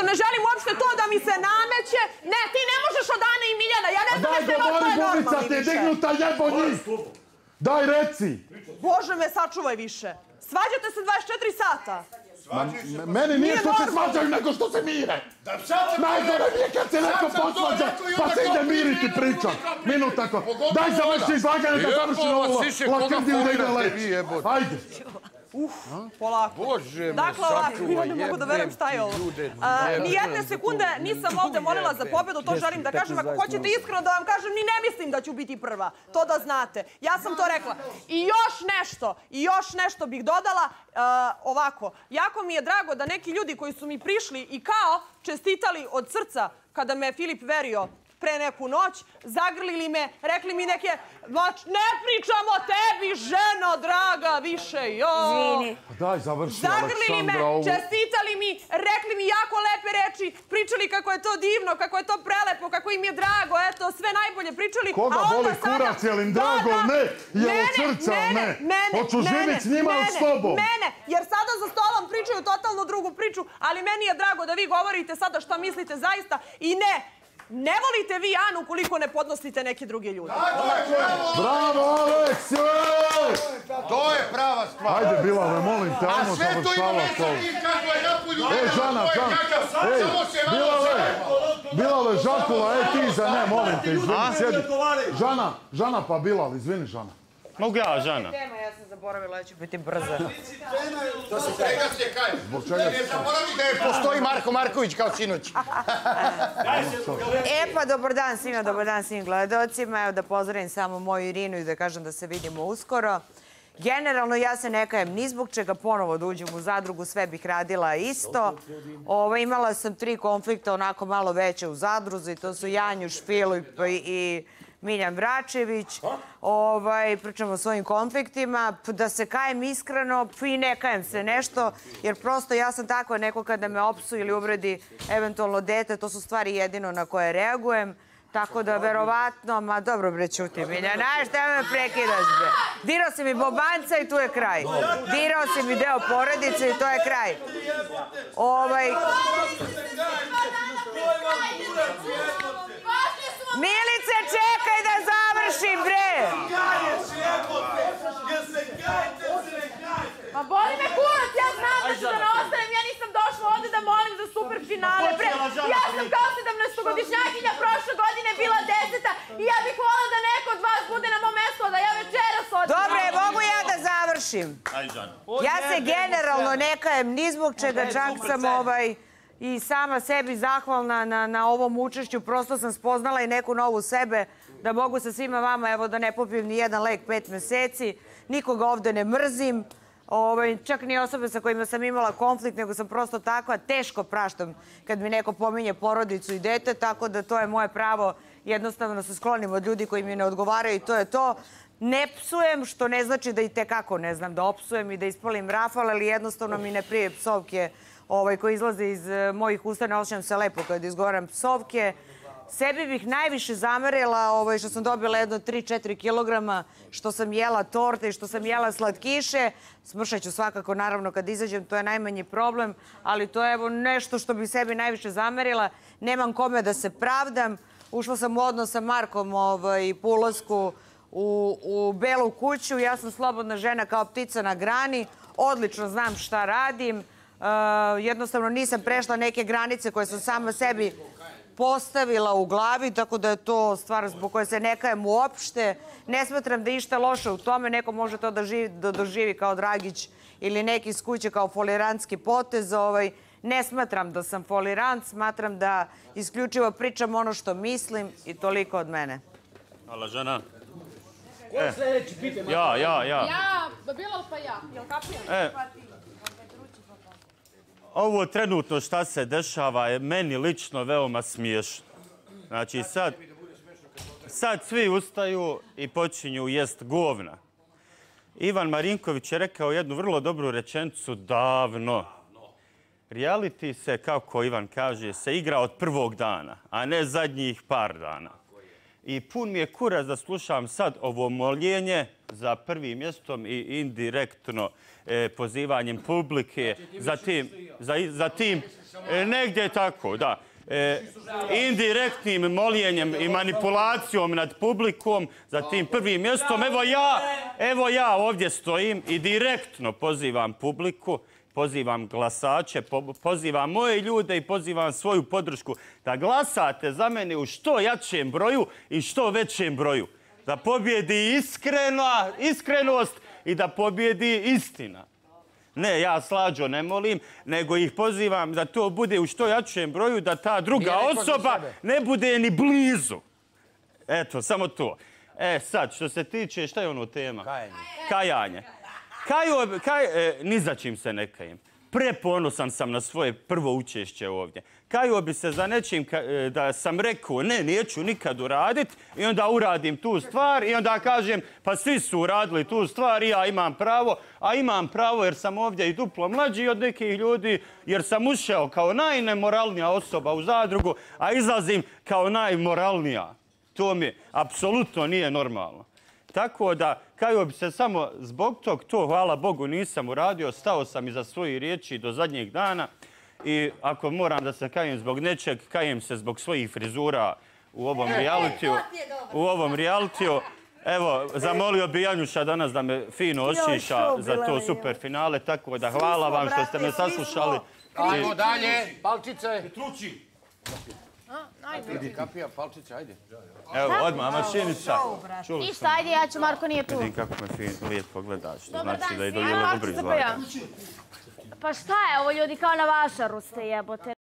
ne želim uopšte to da mi se nameće. Ne, ti ne možeš od Ane i Miljana. Ja ne znam jeste vas to je normalni više. Ti je dignuta jebo njih. Daj reci. Bože me, sačuvaj više. Svađate se 24 sata. Meni nije što se svađaju, nego što se mire. Najgore mi je kad se neko posvađa, pa se ide miriti pričat. Minutako. Daj završi izlaganje da završi ovo lakrdiju da ide leći. Ajde. Polako. Bože me Dakle, ovako, sačuvaj, ja ne mogu da verujem šta je ovo. Nijedne sekunde nisam ovde molila za pobedu, to želim da kažem. Ako hoćete iskreno da vam kažem, ni ne mislim da ću biti prva. To da znate. Ja sam to rekla. I još nešto bih dodala. Ovako, jako mi je drago da neki ljudi koji su mi prišli i kao čestitali od srca kada me Filip verio pre neku noć, zagrlili me, rekli mi neke, ne pričam o tebi, ženo draga, više, Izvini. Daj, završi, zagrlili me, Aleksandra. čestitali mi, rekli mi jako lepe reči, pričali kako je to divno, kako je to prelepo, kako im je drago, eto, sve najbolje pričali. Koga boli kurac, jel im drago, ne, jel od srca, ne. Hoću živit s njima od s tobom. Mene, jer sada za stolom pričaju totalno drugu priču, ali meni je drago da vi govorite sada šta mislite zaista i ne volite vi Anu koliko ne podnosite neke druge ljude. Bravo, Aleks! To je prava stvar. Ajde, Bilale, molim te, ajmo završavati ovo. Žana, Bilale, Žakula, ti za ne, molim te, izvini, sjedi. Žana, pa Bilal, izvini, Žana. Mogu ja, Žana? Tema, ja sam zaboravila, ja ću biti brza. Zbog čega se kaj? Ne zaboravi da je postoji Marko Marković kao sinoć. Pa dobar dan svim gledalcima. Evo da pozdravim samo moju Irinu i da kažem da se vidimo uskoro. Generalno ja se ne kajem ni zbog čega ponovo da uđem u zadrugu, sve bih radila isto. Imala sam 3 konflikta onako malo veće u zadruzi, to su Janjuš, Filip i Miljan Vračević. Pričamo o svojim konfliktima. Da se kajem iskreno i ne kajem se nešto, jer prosto ja sam tako neko kada me opsuje ili uvredi eventualno dete, to su stvari jedino na koje reagujem. Tako da verovatno, ma dobro bre, čuti Miljan, znaš šta me prekidaš bre? Dirao si mi bobanca i tu je kraj. Dirao si mi deo porodice i to je kraj. Milice, čekaj da završim, bre! Ma boli me kurac, ja znam da ću da ne ostanem, ja nisam došla ovde da molim za super finale. Ja sam kao 17-godišnjakinja prošle godine bila 10. i ja bih volila da neko od vas bude na mom mestu, da ja večeras odem. Dobre, mogu ja da završim? Ja se generalno ne kajem ni zbog čega, čak sam i sama sebi zahvalna na ovom učešću. Prosto sam spoznala i neku novu sebe, da mogu sa svima vama, evo da ne popijem ni jedan lek 5 meseci. Nikoga ovde ne mrzim. Čak ni osobe sa kojima sam imala konflikt, nego sam prosto takva, teško praštam kad mi neko pominje porodicu i dete, tako da to je moje pravo, jednostavno se sklonim od ljudi koji mi ne odgovaraju i to je to. Ne psujem, što ne znači da i tekako ne znam da opsujem i da ispalim rafal, ali jednostavno mi ne prije psovke koje izlaze iz mojih usta, ne osjećam se lepo kada izgovaram psovke. Sebi bih najviše zamerila što sam dobila jedno 3-4 kilograma, što sam jela torte i što sam jela slatkiše. Smršat ću svakako, naravno, kad izađem, to je najmanji problem, ali to je nešto što bih sebi najviše zamerila. Nemam kome da se pravdam. Ušla sam u odnos sa Markom po ulasku u Belu kuću. Ja sam slobodna žena kao ptica na grani. Odlično znam šta radim. Jednostavno nisam prešla neke granice koje sam sama sebi postavila u glavi, tako da je to stvar zbog koje se ne kajem uopšte. Ne smatram da je išta loše u tome. Neko može to da doživi kao Dragić ili neki iz kuće kao folirantski potez. Ne smatram da sam folirant, smatram da isključivo pričam ono što mislim i toliko od mene. Hvala, žena. Ko je sljedeći? Pitaj. Ja. Ja, Bilal pa ja. Jel kapiram? Ovo trenutno šta se dešava je meni lično veoma smiješno. Znači sad svi ustaju i počinju jest govna. Ivan Marinković je rekao jednu vrlo dobru rečenicu davno. Reality se, kako Ivan kaže, se igra od prvog dana, a ne zadnjih par dana. I pun mi je kurac da slušam sad ovo moljenje za prvim mjestom i indirektno pozivanjem publike. za tim, negdje tako, da. Indirektnim moljenjem i manipulacijom nad publikom za tim prvim mjestom. Evo ja ovdje stojim i direktno pozivam publiku, pozivam glasače, pozivam moje ljude i pozivam svoju podršku da glasate za mene u što jačem broju i što većem broju. Da pobjedi iskrenost i da pobjedi istina. Ne, ja Slađo ne molim, nego ih pozivam da to bude u što jačem broju, da ta druga osoba ne bude ni blizu. Eto, samo to. Sad, što se tiče, šta je ono tema? Kajanje. Ni za čim se ne kajem. Preponosan sam na svoje prvo učešće ovdje. Kajao bi se za nečim da sam rekao ne, neću nikad uraditi i onda uradim tu stvar i onda kažem pa svi su uradili tu stvar i ja imam pravo, a imam pravo jer sam ovdje i duplo mlađi od nekih ljudi, jer sam ušao kao najnemoralnija osoba u zadrugu, a izlazim kao najmoralnija. To mi apsolutno nije normalno. Tako da, kajao bi se samo zbog tog, to hvala Bogu nisam uradio, stao sam iza svojih riječi do zadnjeg dana i ako moram da se kajem zbog nečeg, kajem se zbog svojih frizura u ovom realitiju. Evo, zamolio bi Janjuša danas da me fino ošiša za to super finale, tako da hvala vam što ste me saslušali. Ajmo dalje, palčice. Trući. Idi, kapija, palčice, ajde. Evo, odmah, mašinica. Ništa, ajde, ja ću, Marko nije tu. Vidim kako me lijepo gledaš, što znači da je dobro izgleda. Pa šta je ovo, ljudi, kao na vašaru ste jebote.